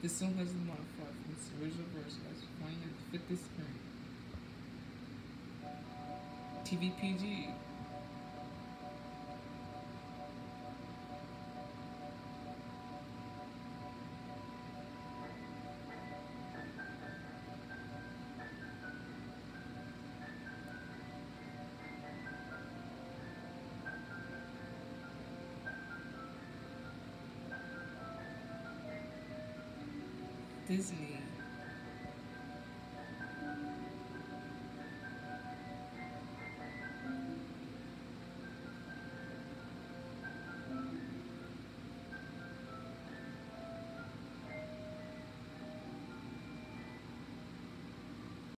This song has been modified from its original version as playing at the 50th screen. TVPG. Disney.